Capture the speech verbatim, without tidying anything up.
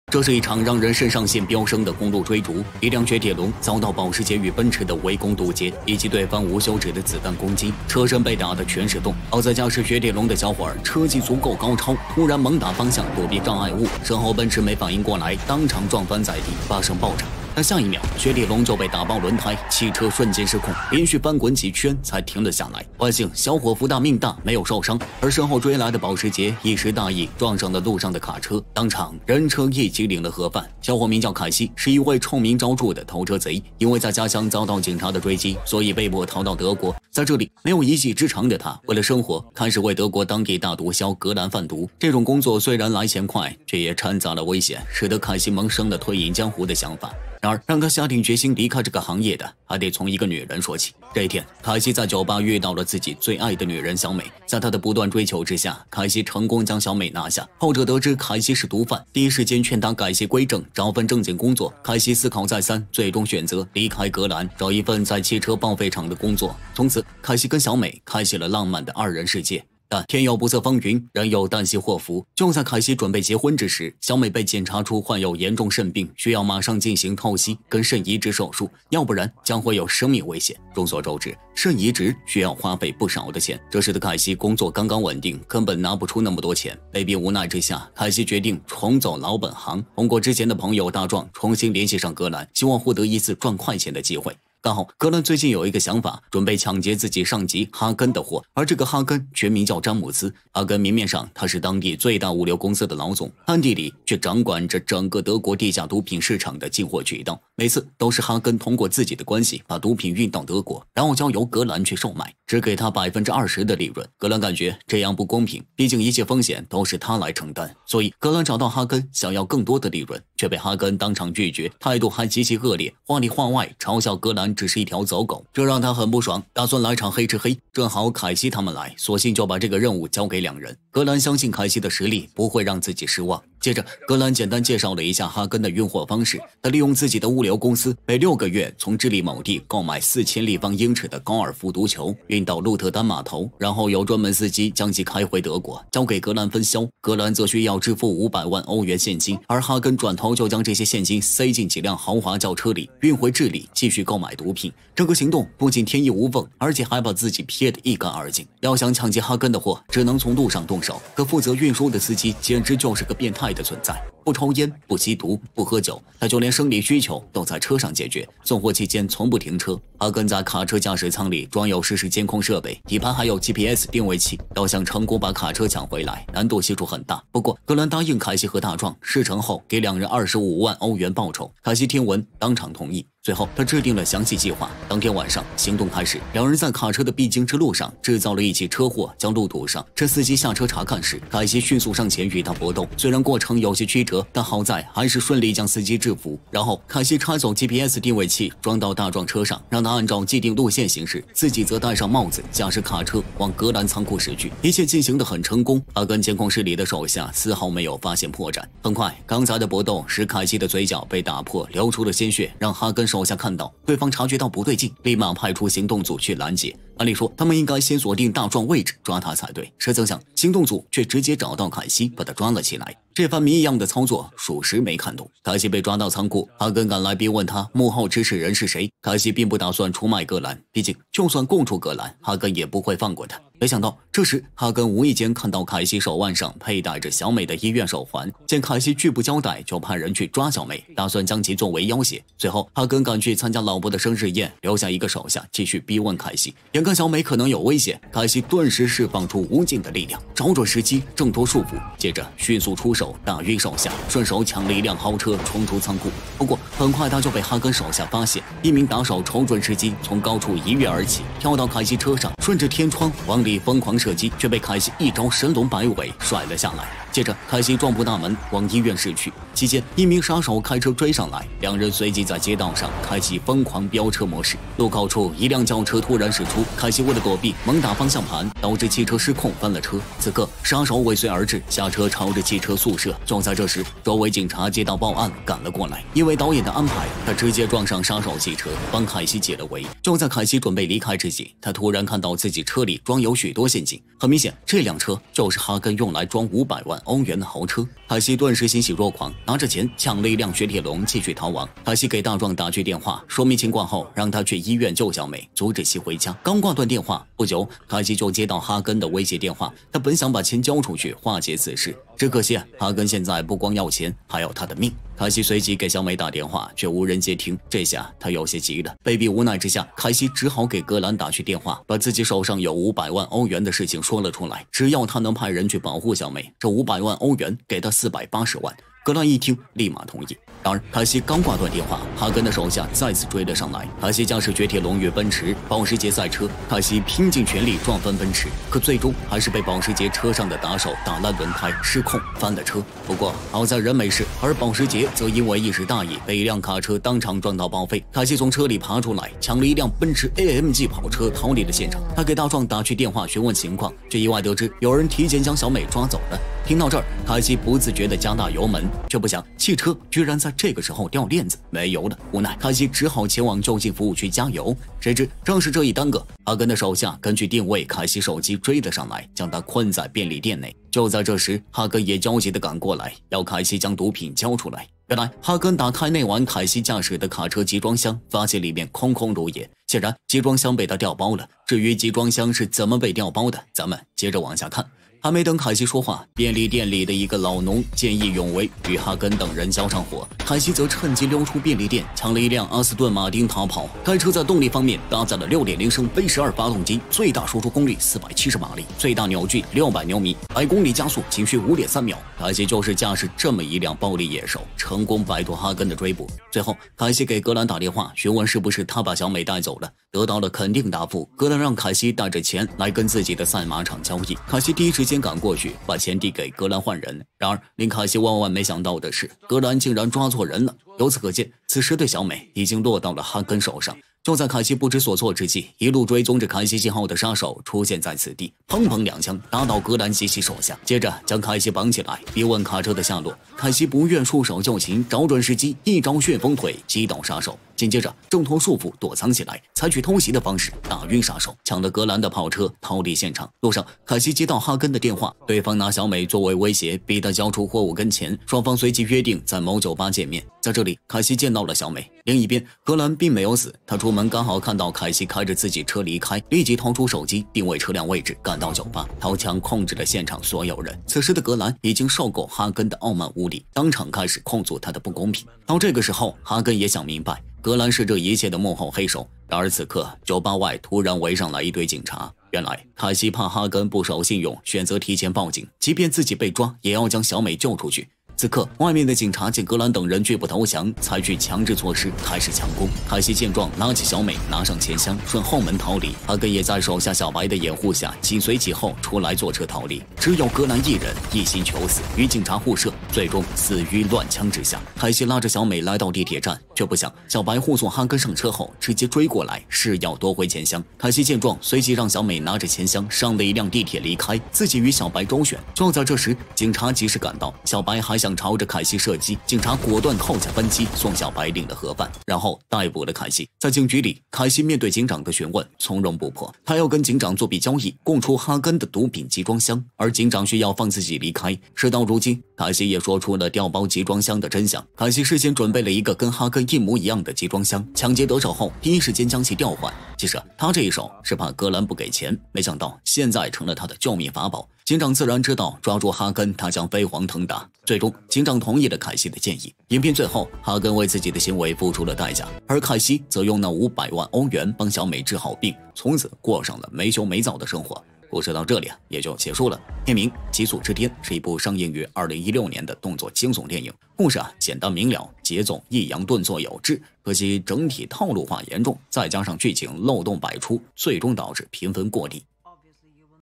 这是一场让人肾上腺飙升的公路追逐，一辆雪铁龙遭到保时捷与奔驰的围攻堵截，以及对方无休止的子弹攻击，车身被打得全是洞。好在驾驶雪铁龙的小伙儿车技足够高超，突然猛打方向躲避障碍物，身后奔驰没反应过来，当场撞翻在地，发生爆炸。但下一秒，雪铁龙就被打爆轮胎，汽车瞬间失控，连续翻滚几圈才停了下来。万幸小伙福大命大，没有受伤。而身后追来的保时捷一时大意，撞上了路上的卡车，当场人车一起领了盒饭。小伙名叫凯西，是一位臭名昭著的偷车贼，因为在家乡遭到警察的追击，所以被迫逃到德国。在这里没有一技之长的他，为了生活，开始为德国当地大毒枭格兰贩毒。这种工作虽然来钱快，却也掺杂了危险，使得凯西萌生了退隐江湖的想法。然而，让他下定决心离开这个行业的，还得从一个女人说起。这一天，凯西在酒吧遇到了自己最爱的女人小美，在他的不断追求之下，凯西成功将小美拿下。后者得知凯西是毒贩，第一时间劝他改邪归正，找份正经工作。凯西思考再三，最终选择离开格兰，找一份在汽车报废厂的工作。从此，凯西跟小美开启了浪漫的二人世界。但天有不测风云，人有旦夕祸福。就在凯西准备结婚之时，小美被检查出患有严重肾病，需要马上进行透析跟肾移植手术，要不然将会有生命危险。众所周知，肾移植需要花费不少的钱，这使得凯西工作刚刚稳定，根本拿不出那么多钱。被逼无奈之下，凯西决定重走老本行，通过之前的朋友大壮重新联系上格兰，希望获得一次赚快钱的机会。刚好格兰最近有一个想法，准备抢劫自己上级哈根的货，而这个哈根全名叫詹姆斯。哈根明面上他是当地最大物流公司的老总，暗地里却掌管着整个德国地下毒品市场的进货渠道。每次都是哈根通过自己的关系把毒品运到德国，然后交由格兰去售卖，只给他 百分之二十 的利润。格兰感觉这样不公平，毕竟一切风险都是他来承担，所以格兰找到哈根想要更多的利润，却被哈根当场拒绝，态度还极其恶劣，话里话外嘲笑格兰只是一条走狗，这让他很不爽，打算来场黑吃黑。正好凯西他们来，索性就把这个任务交给两人。格兰相信凯西的实力不会让自己失望。接着格兰简单介绍了一下哈根的运货方式，他利用自己的物流公司，每六个月从智利某地购买四千立方英尺的高尔夫毒球，运到鹿特丹码头，然后由专门司机将其开回德国，交给格兰分销。格兰则需要支付五百万欧元现金，而哈根转头就将这些现金塞进几辆豪华轿车里，运回智利继续购买毒品。这个行动不仅天衣无缝，而且还把自己撇得一干二净。要想抢劫哈根的货，只能从路上动手，可负责运输的司机简直就是个变态的存在，不抽烟，不吸毒，不喝酒，他就连生理需求都在车上解决。送货期间从不停车。哈根在卡车驾驶舱里装有实时监控设备，底盘还有 G P S 定位器。要想成功把卡车抢回来，难度系数很大。不过格兰答应凯西和大壮，事成后给两人二十五万欧元报酬。凯西听闻当场同意。最后他制定了详细计划，当天晚上行动开始，两人在卡车的必经之路上制造了一起车祸，将路堵上。趁司机下车查看时，凯西迅速上前与他搏斗，虽然过程有些曲折，但好在还是顺利将司机制服。然后凯西拆走 G P S 定位器，装到大壮车上，让他按照既定路线行驶，自己则戴上帽子，驾驶卡车往格兰仓库驶去。一切进行得很成功，他跟监控室里的手下丝毫没有发现破绽。很快，刚才的搏斗使凯西的嘴角被打破，流出了鲜血，让哈根手下看到，对方察觉到不对劲，立马派出行动组去拦截。按理说他们应该先锁定大壮位置抓他才对，谁曾想行动组却直接找到凯西，把他抓了起来。这番谜一样的操作属实没看懂。凯西被抓到仓库，哈根赶来逼问他幕后指使人是谁。凯西并不打算出卖格兰，毕竟就算供出格兰，哈根也不会放过他。没想到这时哈根无意间看到凯西手腕上佩戴着小美的医院手环，见凯西拒不交代，就派人去抓小美，打算将其作为要挟。最后哈根赶去参加老婆的生日宴，留下一个手下继续逼问凯西。眼看小美可能有危险，凯西顿时释放出无尽的力量，找准时机挣脱束缚，接着迅速出手打晕手下，顺手抢了一辆豪车冲出仓库。不过很快他就被哈根手下发现，一名打手瞅准时机从高处一跃而起，跳到凯西车上，顺着天窗往里疯狂射击，却被凯西一招神龙摆尾甩了下来。接着凯西撞破大门往医院驶去，期间一名杀手开车追上来，两人随即在街道上开启疯狂飙车模式。路口处一辆轿车突然驶出，凯西为了躲避猛打方向盘，导致汽车失控翻了车。此刻杀手尾随而至，下车朝着汽车速射。就在这时，周围警察接到报案赶了过来，因为导演的安排，他直接撞上杀手汽车，帮凯西解了围。就在凯西准备离开之际，他突然看到自己车里装有许多陷阱。很明显，这辆车就是哈根用来装五百万欧元的豪车。凯西顿时欣喜若狂，拿着钱抢了一辆雪铁龙继续逃亡。凯西给大壮打去电话，说明情况后，让他去医院救小美，阻止其回家。刚挂断电话，不久，凯西就接到哈根的威胁电话。他本想把钱交出去化解此事，只可惜哈根现在不光要钱，还要他的命。凯西随即给小美打电话，却无人接听。这下他有些急了，被逼无奈之下，凯西只好给格兰打去电话，把自己手上有五百万欧元的事情说了出来。只要他能派人去保护小美，这五百万欧元给他四百八十万。格兰一听，立马同意。然而，凯西刚挂断电话，哈根的手下再次追了上来。凯西驾驶雪铁龙与奔驰、保时捷赛车，凯西拼尽全力撞翻奔驰，可最终还是被保时捷车上的打手打烂轮胎，失控翻了车。不过好在人没事，而保时捷则因为一时大意，被一辆卡车当场撞到报废。凯西从车里爬出来，抢了一辆奔驰 A M G 跑车，逃离了现场。他给大壮打去电话询问情况，却意外得知有人提前将小美抓走了。听到这儿，凯西不自觉地加大油门，却不想汽车居然在这个时候掉链子，没油了。无奈，凯西只好前往就近服务区加油。谁知正是这一耽搁，哈根的手下根据定位，凯西手机追了上来，将他困在便利店内。就在这时，哈根也焦急地赶过来，要凯西将毒品交出来。原来，哈根打开那晚凯西驾驶的卡车集装箱，发现里面空空如也。显然，集装箱被他调包了。至于集装箱是怎么被调包的，咱们接着往下看。还没等凯西说话，便利店里的一个老农见义勇为，与哈根等人交上火。凯西则趁机溜出便利店，抢了一辆阿斯顿马丁逃跑。该车在动力方面搭载了 六点零 升 V 十二 发动机，最大输出功率四百七十马力，最大扭矩六百牛米，百公里加速仅需 五点三秒。凯西就是驾驶这么一辆暴力野兽，成功摆脱哈根的追捕。最后，凯西给格兰打电话，询问是不是他把小美带走了，得到了肯定答复。格兰让凯西带着钱来跟自己的赛马场交易。凯西第一时间先赶过去，把钱递给格兰换人。然而，令凯西万万没想到的是，格兰竟然抓错人了。由此可见，此时的小美已经落到了哈根手上。就在凯西不知所措之际，一路追踪着凯西信号的杀手出现在此地，砰砰两枪打倒格兰及其手下，接着将凯西绑起来，逼问卡车的下落。凯西不愿束手就擒，找准时机，一招旋风腿击倒杀手。紧接着挣脱束缚，躲藏起来，采取偷袭的方式打晕杀手，抢了格兰的跑车逃离现场。路上，凯西接到哈根的电话，对方拿小美作为威胁，逼他交出货物跟钱。双方随即约定在某酒吧见面。在这里，凯西见到了小美。另一边，格兰并没有死，他出门刚好看到凯西开着自己车离开，立即掏出手机定位车辆位置，赶到酒吧，掏枪控制了现场所有人。此时的格兰已经受够哈根的傲慢无礼，当场开始控诉他的不公平。到这个时候，哈根也想明白，格兰是这一切的幕后黑手。然而此刻，酒吧外突然围上来一堆警察。原来凯西怕哈根不守信用，选择提前报警，即便自己被抓，也要将小美救出去。此刻，外面的警察见格兰等人拒不投降，采取强制措施，开始强攻。凯西见状，拉起小美，拿上钱箱，顺后门逃离。哈根也在手下小白的掩护下，紧随其后出来坐车逃离。只有格兰一人一心求死，与警察互射，最终死于乱枪之下。凯西拉着小美来到地铁站，却不想小白护送哈根上车后，直接追过来，是要夺回钱箱。凯西见状，随即让小美拿着钱箱上了一辆地铁离开，自己与小白周旋。就在这时，警察及时赶到，小白还想朝着凯西射击，警察果断扣下扳机，送小白领了盒饭，然后逮捕了凯西。在警局里，凯西面对警长的询问，从容不迫，他要跟警长做笔交易，供出哈根的毒品集装箱，而警长需要放自己离开。事到如今，凯西也说出了调包集装箱的真相。凯西事先准备了一个跟哈根一模一样的集装箱，抢劫得手后，第一时间将其调换。其实他这一手是怕格兰不给钱，没想到现在成了他的救命法宝。警长自然知道抓住哈根，他将飞黄腾达。最终，警长同意了凯西的建议。影片最后，哈根为自己的行为付出了代价，而凯西则用那五百万欧元帮小美治好病，从此过上了没羞没躁的生活。故事到这里啊，也就结束了。片名《极速之巅》是一部上映于二零一六年的动作惊悚电影。故事啊简单明了，节奏抑扬顿挫有致，可惜整体套路化严重，再加上剧情漏洞百出，最终导致评分过低。